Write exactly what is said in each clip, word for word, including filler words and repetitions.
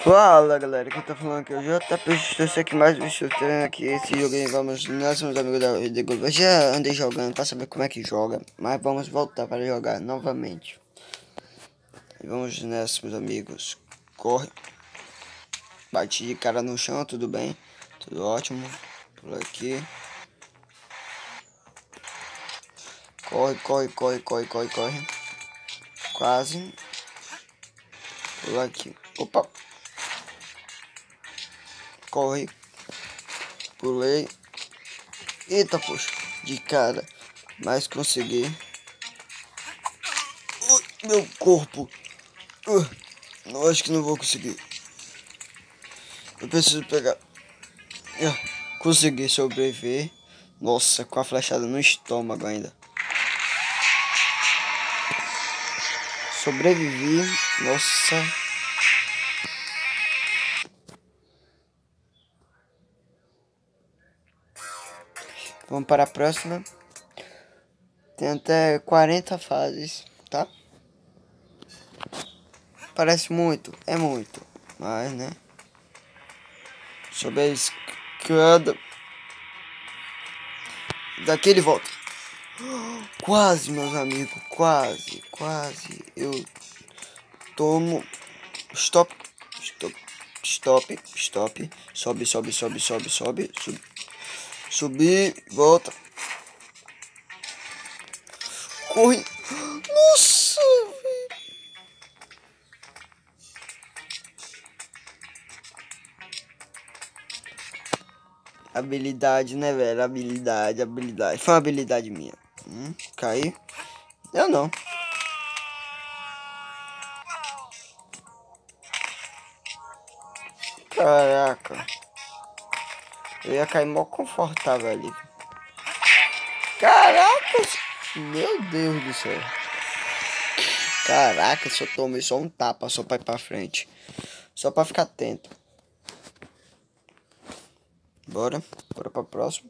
Fala galera, quem tá falando aqui é o J P, eu sei que mais bicho tem aqui esse jogo aí, vamos, nós somos amigos da Rede Globo. Eu já andei jogando pra saber como é que joga, mas vamos voltar para jogar novamente. E vamos nessa, meus amigos, corre, bati de cara no chão, tudo bem, tudo ótimo, por aqui. Corre, corre, corre, corre, corre, corre, quase, por aqui, opa. Corre, pulei, eita poxa, de cara, mas consegui. Ui, meu corpo, uh, não, acho que não vou conseguir. Eu preciso pegar, uh, consegui sobreviver. Nossa, com a flechada no estômago ainda. Sobrevivi, nossa. Vamos para a próxima. Tem até quarenta fases, tá? Parece muito, é muito, mas né. Sobe a escada. Daqui ele volta. Quase, meus amigos, quase, quase. Eu tomo. Stop, stop, stop, stop. Sobe, sobe, sobe, sobe, sobe. Sub, subir, volta. Corre. Nossa, velho. Habilidade, né, velho? Habilidade, habilidade. Foi uma habilidade minha. Hum, caí. Eu não. Caraca. Eu ia cair mó confortável ali. Caraca. Meu Deus do céu. Caraca, só tomei só um tapa só pra ir pra frente. Só pra ficar atento. Bora. Bora pra próxima.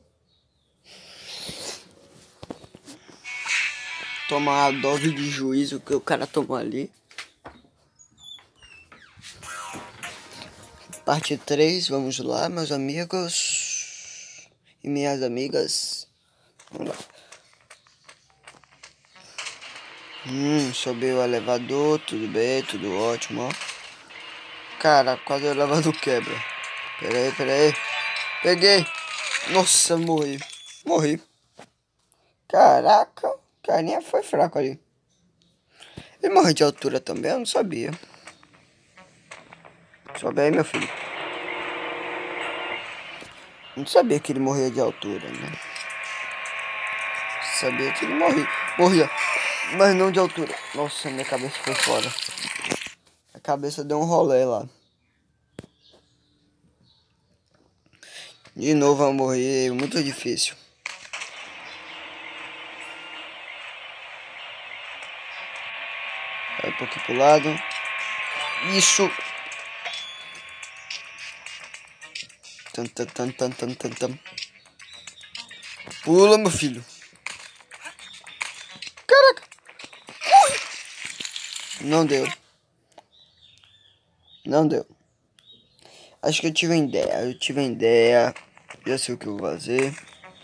Tomar a dose de juízo que o cara tomou ali. Parte três, vamos lá, meus amigos e minhas amigas. Vamos lá. Hum, subiu o elevador, tudo bem, tudo ótimo, ó. Cara, quase o elevador quebra. Pera aí, pera aí. Peguei. Nossa, morri. Morri. Caraca, carinha foi fraco ali. Ele morreu de altura também, eu não sabia. Sobe aí, meu filho. Não sabia que ele morria de altura, né? Sabia que ele morria. Morria. Mas não de altura. Nossa, minha cabeça foi fora. A cabeça deu um rolê lá. De novo eu morri. Muito difícil. Vai um pouquinho pro lado. Isso. Tan, tan, tan, tan, tan, tan, tan. Pula, meu filho. Caraca. Ui. Não deu. Não deu. Acho que eu tive uma ideia. Eu tive uma ideia. Já sei o que eu vou fazer.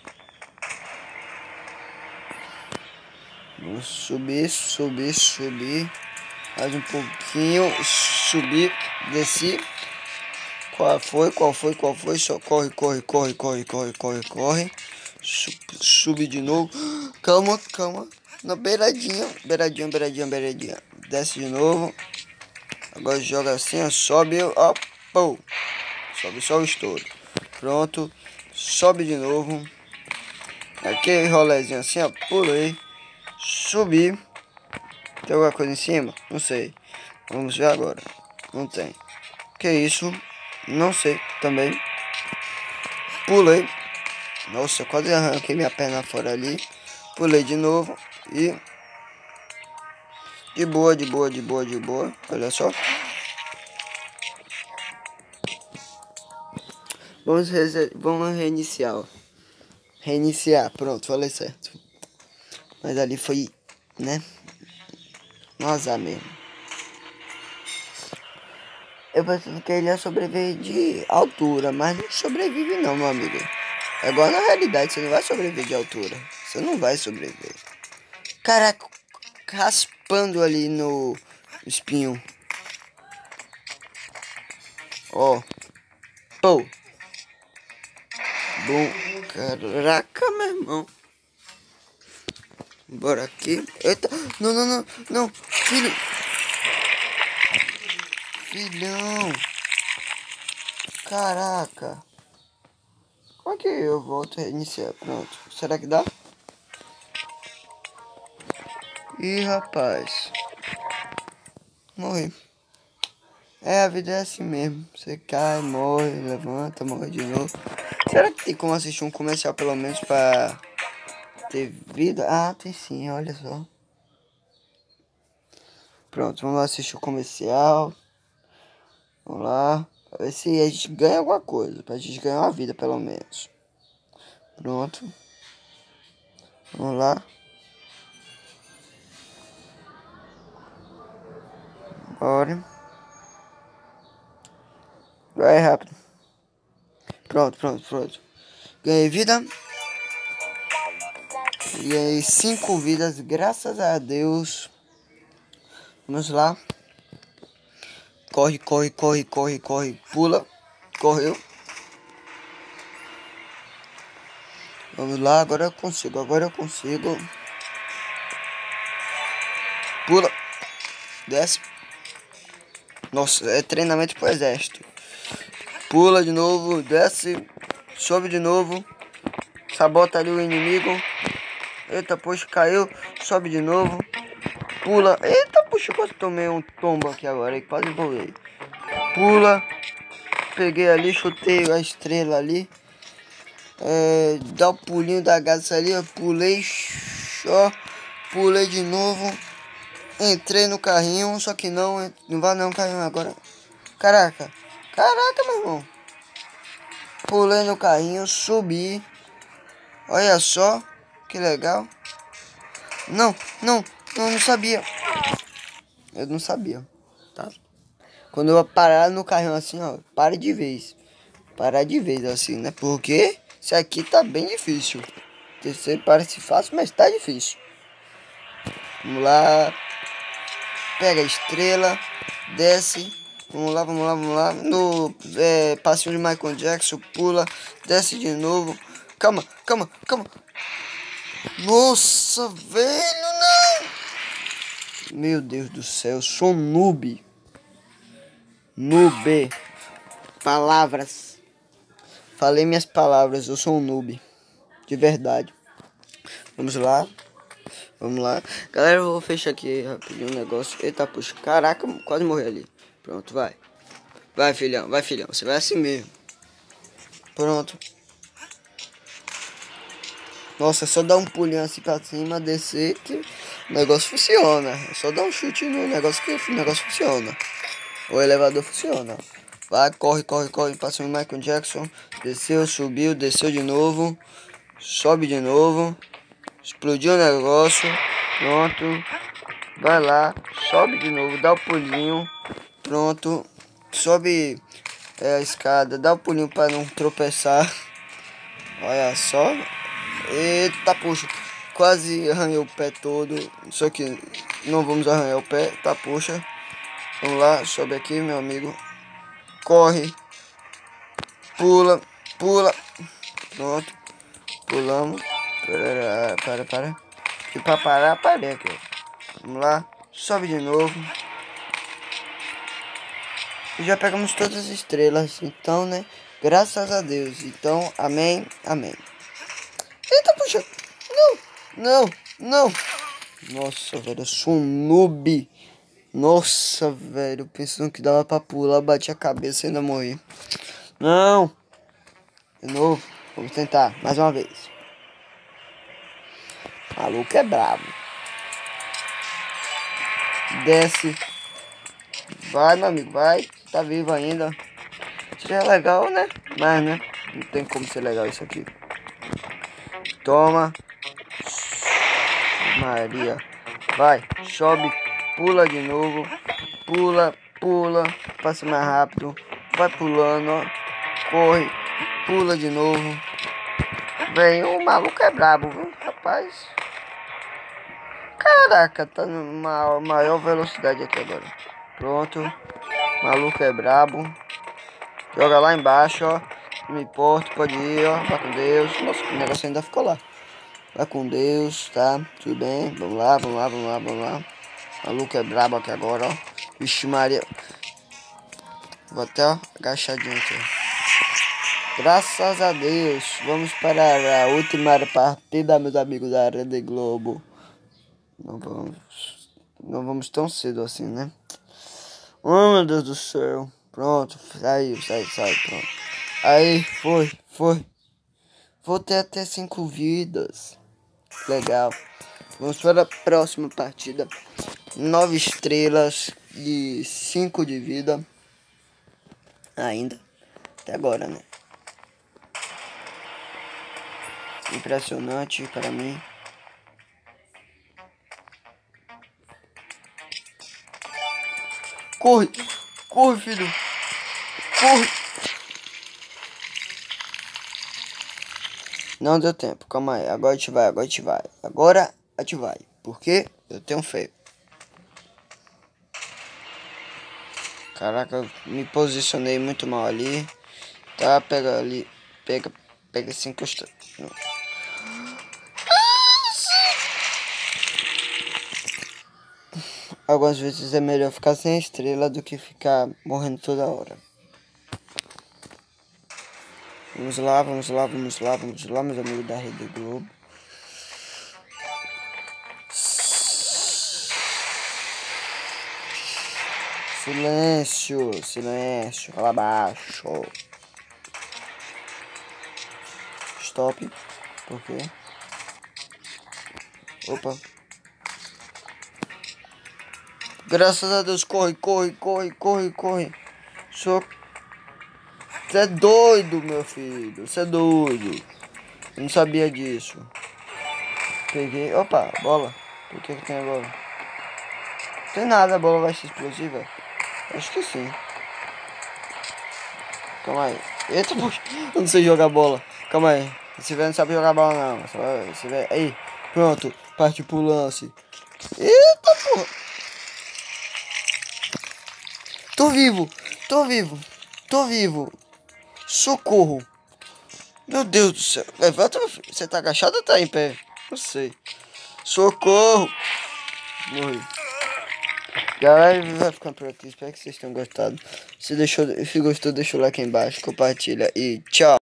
Vou subir, subir, subir. Mais um pouquinho. Subir, desci. Qual foi? Qual foi? Qual foi? Só corre, corre, corre, corre, corre, corre, corre. Sube de novo. Calma, calma. Na beiradinha. Beiradinha, beiradinha, beiradinha. Desce de novo. Agora joga assim, ó. Sobe, ó. Pô. Sobe só o estouro. Pronto. Sobe de novo. Aquele rolezinho assim, ó. Pulei. Subi. Tem alguma coisa em cima? Não sei. Vamos ver agora. Não tem. Que isso? Não sei também. Pulei. Nossa, quase arranquei minha perna fora ali. Pulei de novo. E... De boa, de boa, de boa, de boa. Olha só. Vamos, Vamos reiniciar, ó. Reiniciar, pronto, falei certo. Mas ali foi, né? Um azar mesmo. Eu pensando que ele ia sobreviver de altura, mas não sobrevive não, meu amigo. É igual na realidade, você não vai sobreviver de altura. Você não vai sobreviver. Caraca, raspando ali no espinho. Ó. Pô. Bom. Caraca, meu irmão. Bora aqui. Eita. Não, não, não. Não. Filho. Filhão. Caraca. Como é que eu volto a reiniciar? Pronto. Será que dá? Ih, rapaz. Morri. É, a vida é assim mesmo. Você cai, morre, levanta, morre de novo. Será que tem como assistir um comercial pelo menos pra ter vida? Ah, tem sim, olha só. Pronto, vamos assistir o comercial. Vamos lá. Pra ver se a gente ganha alguma coisa. Pra gente ganhar uma vida pelo menos. Pronto. Vamos lá. Bora. Vai rápido. Pronto, pronto, pronto. Ganhei vida. Ganhei cinco vidas, graças a Deus. Vamos lá. Corre, corre, corre, corre, corre. Pula. Correu. Vamos lá, agora eu consigo, agora eu consigo. Pula. Desce. Nossa, é treinamento pro exército. Pula de novo, desce. Sobe de novo. Sabota ali o inimigo. Eita, poxa, caiu. Sobe de novo. Pula. Eita, puxa, quase tomei um tombo aqui agora. Aí, quase morri. Pula. Peguei ali, chutei a estrela ali. É, dá o pulinho da gaça ali. Eu pulei. Só. Pulei de novo. Entrei no carrinho. Só que não. Não vai não, carrinho agora. Caraca. Caraca, meu irmão. Pulei no carrinho. Subi. Olha só. Que legal. Não, não. Não, não sabia. Eu não sabia. Tá? Quando eu parar no carrinho assim, ó. Para de vez. Parar de vez assim, né? Porque isso aqui tá bem difícil. Terceiro parece fácil, mas tá difícil. Vamos lá. Pega a estrela. Desce. Vamos lá, vamos lá, vamos lá. No é, passinho de Michael Jackson. Pula. Desce de novo. Calma, calma, calma. Nossa, velho, não. Meu Deus do céu. Eu sou noob. Noob. Palavras. Falei minhas palavras. Eu sou um noob. De verdade. Vamos lá. Vamos lá. Galera, eu vou fechar aqui rapidinho o negócio. Eita, puxa. Caraca, quase morri ali. Pronto, vai. Vai, filhão. Vai, filhão. Você vai assim mesmo. Pronto. Nossa, é só dar um pulinho assim pra cima, descer, que o negócio funciona. É só dar um chute no negócio que o negócio funciona. O elevador funciona. Vai, corre, corre, corre. Passou o Michael Jackson. Desceu, subiu, desceu de novo. Sobe de novo. Explodiu o negócio. Pronto. Vai lá. Sobe de novo. Dá o pulinho. Pronto. Sobe é, a escada. Dá o pulinho para não tropeçar. Olha só. Eita, puxa. Quase arranhei o pé todo. Só que não vamos arranhar o pé. Tá, puxa. Vamos lá. Sobe aqui, meu amigo. Corre. Pula. Pula. Pronto. Pulamos. Para, para, para. E para parar, parei aqui. Vamos lá. Sobe de novo. E já pegamos todas as estrelas. Então, né? Graças a Deus. Então, amém, amém. Eita, puxa. Não, não, não. Nossa, velho, eu sou um noob. Nossa, velho, pensando que dava pra pular, bati a cabeça e ainda morri. Não. De novo. Vamos tentar, mais uma vez. Maluco é brabo. Desce. Vai, meu amigo, vai. Tá vivo ainda. Seria legal, né? Mas, né? Não tem como ser legal isso aqui. Toma. Maria. Vai. Sobe. Pula de novo. Pula. pula, passa mais rápido, vai pulando, ó. Corre, pula de novo. Vem, o maluco é brabo, viu, rapaz? Caraca, tá numa maior velocidade aqui agora. Pronto. O maluco é brabo. Joga lá embaixo, ó. Não me importa, pode ir, ó. Vai com Deus. Nossa, o negócio ainda ficou lá. Vai com Deus, tá? Tudo bem? Vamos lá, vamos lá, vamos lá, vamos lá. O maluco é brabo aqui agora, ó. Vixe Maria. Vou até, ó, agachadinho aqui. Graças a Deus. Vamos para a última partida, meus amigos da Rede Globo. Não vamos... Não vamos tão cedo assim, né? Oh, meu Deus do céu. Pronto, saiu, saiu, saiu, pronto. Aí, foi, foi. Vou ter até cinco vidas. Legal. Vamos para a próxima partida. Nove estrelas e cinco de vida. Ainda. Até agora, né? Impressionante para mim. Corre! Corre, filho! Corre! Não deu tempo, calma aí. Agora a gente vai, agora a gente vai. Agora a gente vai. Porque eu tenho fé. Caraca, eu me posicionei muito mal ali. Tá, pega ali. Pega, pega cinco estrelas. Algumas vezes é melhor ficar sem estrela do que ficar morrendo toda hora. Vamos lá, vamos lá, vamos lá, vamos lá, meus amigos da Rede Globo. Silêncio, silêncio, fala baixo. Stop. Por quê? Opa. Graças a Deus, corre, corre, corre, corre, corre. Só... Você é doido, meu filho. Você é doido. Eu não sabia disso. Peguei. Opa, bola. Por que que tem a bola? Não tem nada, a bola vai ser explosiva. Acho que sim. Calma aí. Eita, poxa. Eu não sei jogar bola. Calma aí. Esse velho não sabe jogar bola, não. Esse velho... Aí, pronto. Parte pro lance. Eita, porra. Tô vivo. Tô vivo. Tô vivo. Socorro. Meu Deus do céu. Levanta, meu filho. Você tá agachado ou tá em pé? Não sei. Socorro. Morri. Galera, vai ficando por aqui. Espero que vocês tenham gostado. Se, deixou, se gostou, deixa o like aí embaixo. Compartilha e tchau.